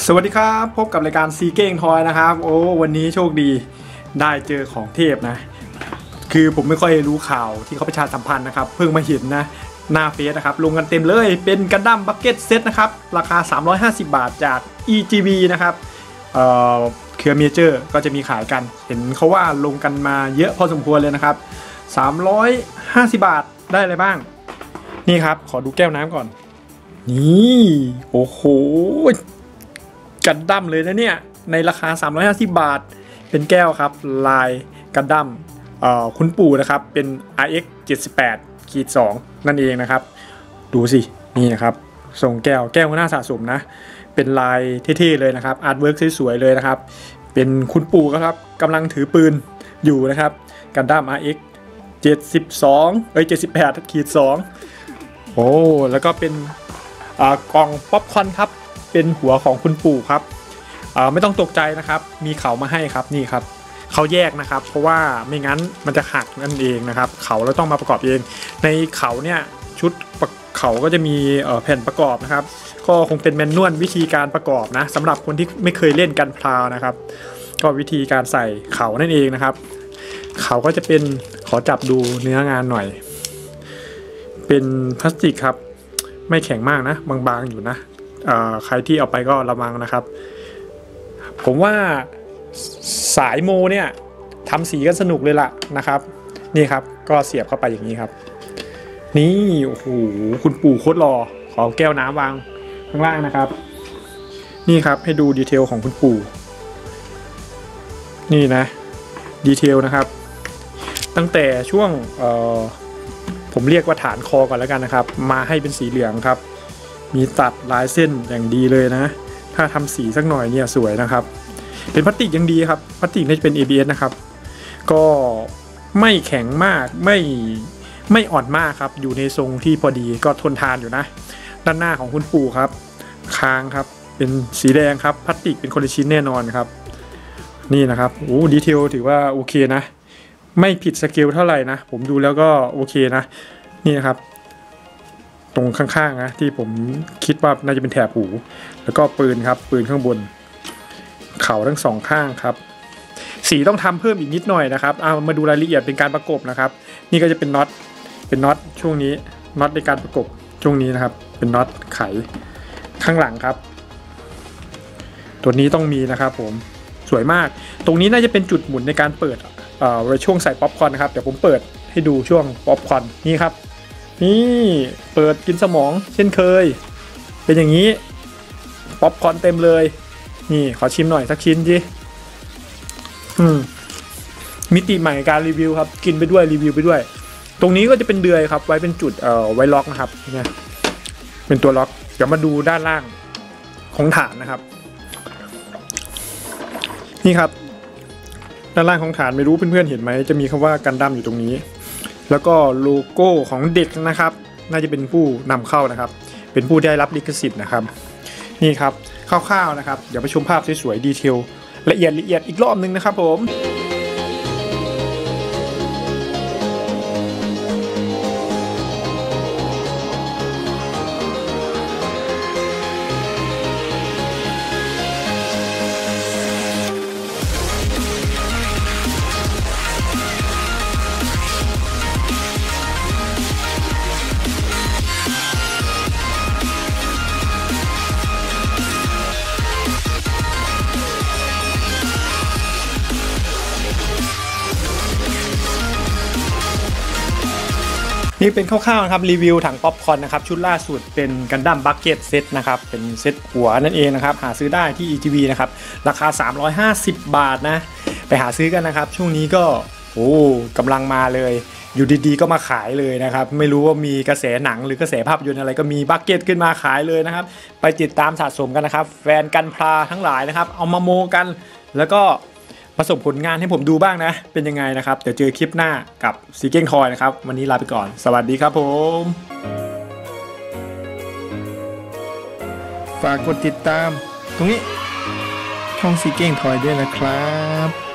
สวัสดีครับพบกับรายการซีเก้งทอยนะครับโอ้วันนี้โชคดีได้เจอของเทพนะคือผมไม่ค่อยรู้ข่าวที่เขาประชาสัมพันธ์นะครับเพิ่งมาเห็นนะหน้าเฟซนะครับลงกันเต็มเลยเป็นกันดั้มบัคเก็ตเซตนะครับราคา350 บาทจาก EGV นะครับเครือเมเจอร์ก็จะมีขายกันเห็นเขาว่าลงกันมาเยอะพอสมควรเลยนะครับ350 บาทได้อะไรบ้างนี่ครับขอดูแก้วน้ำก่อนนี่โอ้โหกันดั้มเลยนะเนี่ยในราคา350 บาทเป็นแก้วครับลายกันดั้มคุณปู่นะครับเป็น RX 78-2นั่นเองนะครับดูสินี่นะครับทรงแก้วน่าสะสมนะเป็นลายเท่ๆเลยนะครับอาร์ตเวิร์กสวยๆเลยนะครับเป็นคุณปู่ครับกำลังถือปืนอยู่นะครับกันดั้ม RX 78-2โอ้แล้วก็เป็นกล่องป๊อปคอร์นครับเป็นหัวของคุณปู่ครับไม่ต้องตกใจนะครับมีเขามาให้ครับนี่ครับเขาแยกนะครับเพราะว่าไม่งั้นมันจะหักนั่นเองนะครับเขาเราต้องมาประกอบเองในเขาเนี่ยชุดเขาก็จะมีแผ่นประกอบนะครับก็คงเป็นแมนนวลวิธีการประกอบนะสำหรับคนที่ไม่เคยเล่นกันพลาวนะครับก็วิธีการใส่เขานั่นเองนะครับเขาก็จะเป็นขอจับดูเนื้องานหน่อยเป็นพลาสติกครับไม่แข็งมากนะบางๆอยู่นะใครที่เอาไปก็ระวังนะครับผมว่าสายโมเนี่ยทำสีกันสนุกเลยล่ะนะครับนี่ครับก็เสียบเข้าไปอย่างนี้ครับนี่โอ้โหคุณปู่โคตรหล่อขอแก้วน้ำวางข้างล่างนะครับนี่ครับให้ดูดีเทลของคุณปู่นี่นะดีเทลนะครับตั้งแต่ช่วงผมเรียกว่าฐานคอก่อนแล้วกันนะครับมาให้เป็นสีเหลืองครับมีตัดลายเส้นอย่างดีเลยนะถ้าทำสีสักหน่อยเนี่ยสวยนะครับเป็นพลาสติกยังดีครับพลาสติกนี่จะเป็น ABS นะครับก็ไม่แข็งมากไม่อ่อนมากครับอยู่ในทรงที่พอดีก็ทนทานอยู่นะด้านหน้าของคุณปู่ครับคางครับเป็นสีแดงครับพลาสติกเป็นคนละชิ้นแน่นอนครับนี่นะครับโอ้ดีเทลถือว่าโอเคนะไม่ผิดสเกลเท่าไหร่นะผมดูแล้วก็โอเคนะนี่นะครับตรงข้างๆนะที่ผมคิดว่าน่าจะเป็นแถบหูแล้วก็ปืนครับปืนข้างบนเข่าทั้งสองข้างครับสีต้องทำเพิ่มอีกนิดหน่อยนะครับมาดูรายละเอียดเป็นการประกบนะครับนี่ก็จะเป็นน็อตช่วงนี้น็อตในการประกบช่วงนี้นะครับเป็นน็อตไขข้างหลังครับตัวนี้ต้องมีนะครับผมสวยมากตรงนี้น่าจะเป็นจุดหมุนในการเปิดไว้ช่วงใส่ป๊อปคอร์นนะครับเดี๋ยวผมเปิดให้ดูช่วงป๊อปคอร์นนี่ครับนี่เปิดกินสมองเช่นเคยเป็นอย่างนี้ป๊อปคอร์นเต็มเลยนี่ขอชิมหน่อยสักชิ้นสิมิติใหม่การรีวิวครับกินไปด้วยรีวิวไปด้วยตรงนี้ก็จะเป็นเดือยครับไว้เป็นจุดไว้ล็อกนะครับเนี่ยเป็นตัวล็อกเดี๋ยวมาดูด้านล่างของฐานนะครับนี่ครับด้านล่างของฐานไม่รู้เพื่อนๆเห็นไหมจะมีคำว่ากันดั้มอยู่ตรงนี้แล้วก็โลโก้ของเด็กนะครับน่าจะเป็นผู้นำเข้านะครับเป็นผู้ได้รับลิขสิทธิ์นะครับนี่ครับคร่าวๆนะครับเดี๋ยวไปชมภาพสวยๆดีเทลละเอียดอีกรอบนึงนะครับผมนี่เป็นคร่าวๆนะครับรีวิวถังป๊อปคอร์นนะครับชุดล่าสุดเป็นกันดั้มบัคเก็ตเซตนะครับเป็นเซตหัวนั่นเองนะครับหาซื้อได้ที่ EGV นะครับราคา350 บาทนะไปหาซื้อกันนะครับช่วงนี้ก็โอ้กำลังมาเลยอยู่ดีๆก็มาขายเลยนะครับไม่รู้ว่ามีกระแสหนังหรือกระแสภาพยนตร์อะไรก็มีบัคเก็ตขึ้นมาขายเลยนะครับไปติดตามสะสมกันนะครับแฟนกันพลาทั้งหลายนะครับเอามาโมกันแล้วก็ประสบผลงานให้ผมดูบ้างนะเป็นยังไงนะครับเดี๋ยวเจอคลิปหน้ากับซีเก้งทอยนะครับวันนี้ลาไปก่อนสวัสดีครับผมฝากกดติดตามตรงนี้ช่องซีเก้งทอยด้วยนะครับ